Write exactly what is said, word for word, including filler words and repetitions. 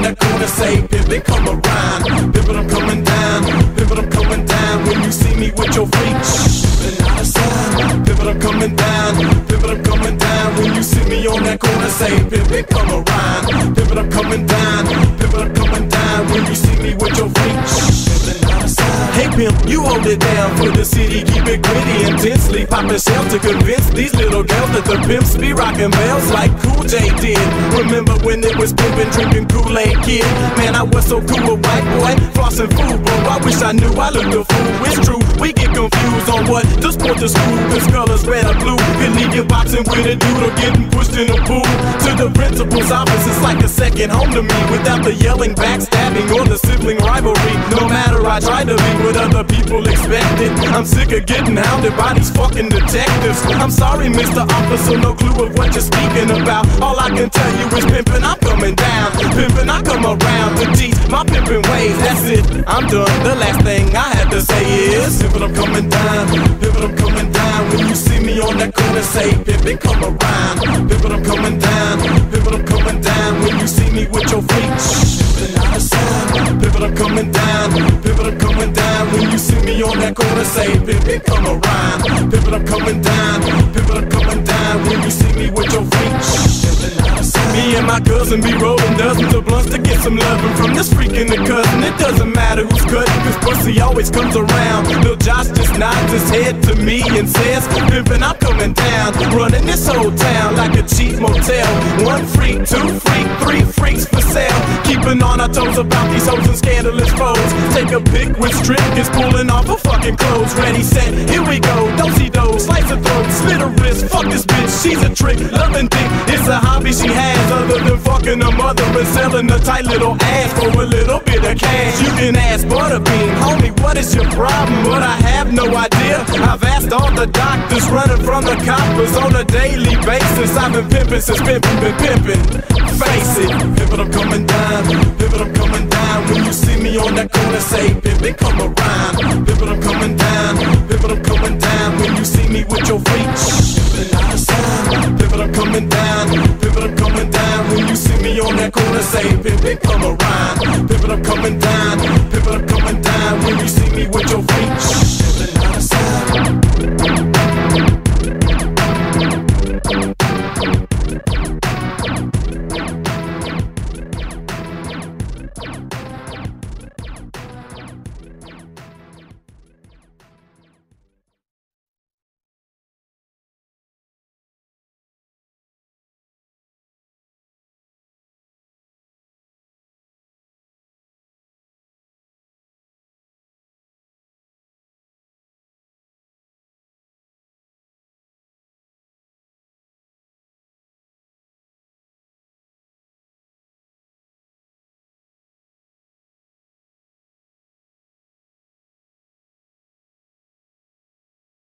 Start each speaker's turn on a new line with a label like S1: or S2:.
S1: that corner, say, Pimpin', come around. Pimpin', I'm coming down. Pimpin', I'm coming down. When you see me with your freak, pimpin' out of sign. Pimpin', I'm coming down. Pimpin', I'm coming down. When you see me on that corner, say, Pimpin', come around. Pimpin', I'm coming down. Pimpin', I'm coming down. When you see me with your freak, pimpin' out of sign. Hey pimp, you hold it down for the city, keep it gritty, intensely poppin' shells to convince these little girls that the pimps be rockin' bells like Cool J did. Remember when it was pimpin', drinking Kool-Aid Kid? Man, I was so cool, a white boy, flossin' food, bro. I wish I knew I looked a fool. It's true, we get confused on what to sport to school. Cause colors red or blue, can leave you boxing with a dude or getting pushed in a pool. To the principal's office, it's like a second home to me. Without the yelling, backstabbing, or the sibling rivalry. No matter I try to be what other people expected, I'm sick of getting hounded by these fucking detectives. I'm sorry, Mister Officer, no clue of what you're speaking about. All I can tell you is pimpin', I'm coming down. Pimpin', I come around to teach my pimpin' ways. That's it, I'm done. The last thing I had to say is Pimpin', I'm coming down. Pimpin', I'm coming down. When you see me on that corner, say, Pimpin', come around. Pimpin', I'm coming down. Pimpin', I'm coming down. When you see me with your freak, pimpin' out of sign. Pimpin', I'm coming down. Pimpin', I'm coming down. When you see me on that corner, say, Pimpin', come around. Pimpin', I'm coming down. Pimpin', I'm coming down. When you see me with your freak, pimpin' out of sign. Me and my cousin be rolling dozens of blunts to get some lovin' from this freak and the cousin. It doesn't matter who's cutting, cause pussy always comes around. Lil Josh just nods his head to me and says, Pimpin', I'm coming down. Running this whole town like a cheap motel. One freak, two freak, three freaks for sale. Keeping on our toes about these hoes and scandalous foes. Take a pic with strip, is pulling off her fucking clothes. Ready, set, here we go. Do-si-do, slice her throat, slit her wrist. Fuck this bitch, she's a trick. Loving dick, it's a hobby she has. Other than fucking her mother and selling a tight little ass for a little bit of cash. You can ask Butterbean, homie, what is your problem? But I have no idea. I've asked all the doctors running from the coppers on a daily basis. I've been pimping since pimping been pimping. Face it, Pimpin', I'm coming down. Pimpin', I'm coming down. When you see me on that corner, say, Pimpin', come around. Pimpin', I'm coming down. Pimpin', I'm coming down. When you see me with your freak, pimpin' out of sign. Pimpin', I'm coming down. Pimpin', I'm coming down. When you see me on that corner, say, Pimpin', come around. Pimpin', I'm coming down. Pimpin', I'm coming down. When you see me with your freak, pimpin' out of sign.